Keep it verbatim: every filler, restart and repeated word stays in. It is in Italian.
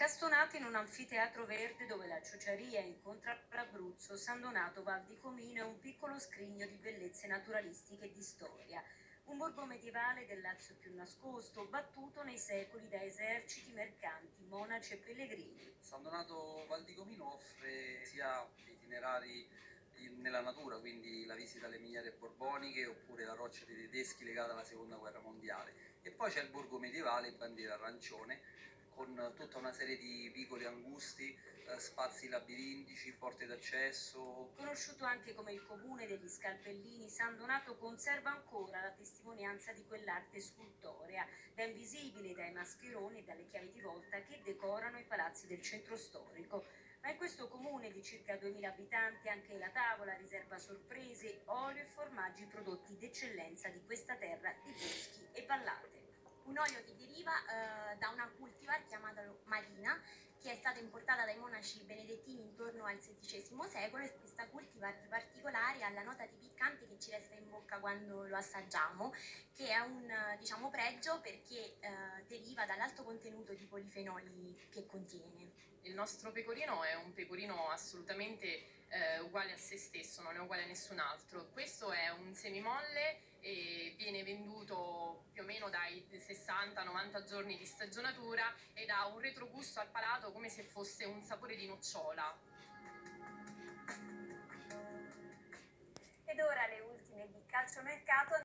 Castonato in un anfiteatro verde dove la Ciociaria incontra l'Abruzzo, San Donato Val di Comino è un piccolo scrigno di bellezze naturalistiche e di storia. Un borgo medievale del Lazio più nascosto, battuto nei secoli da eserciti, mercanti, monaci e pellegrini. San Donato Val di Comino offre sia itinerari in- nella natura, quindi la visita alle miniere borboniche oppure la roccia dei tedeschi legata alla seconda guerra mondiale. E poi c'è il borgo medievale, bandiera arancione, con tutta una serie di vicoli angusti, eh, spazi labirintici, porte d'accesso. Conosciuto anche come il comune degli Scalpellini, San Donato conserva ancora la testimonianza di quell'arte scultorea, ben visibile dai mascheroni e dalle chiavi di volta che decorano i palazzi del centro storico. Ma in questo comune di circa duemila abitanti anche la tavola riserva sorprese, olio e formaggi prodotti d'eccellenza di questa terra di boschi e vallate. Un olio che deriva eh, da una cultivar chiamata Marina, che è stata importata dai monaci benedettini intorno al sedicesimo secolo, e questa cultivar di particolare ha la nota di piccante che ci resta in bocca quando lo assaggiamo, che è un eh, diciamo pregio perché eh, deriva dall'alto contenuto di polifenoli che contiene. Il nostro pecorino è un pecorino assolutamente eh, uguale a se stesso, non è uguale a nessun altro. Questo è un semimolle e viene venduto più o meno dai sessanta novanta giorni di stagionatura ed ha un retrogusto al palato come se fosse un sapore di nocciola. Ed ora le ultime di calciomercato.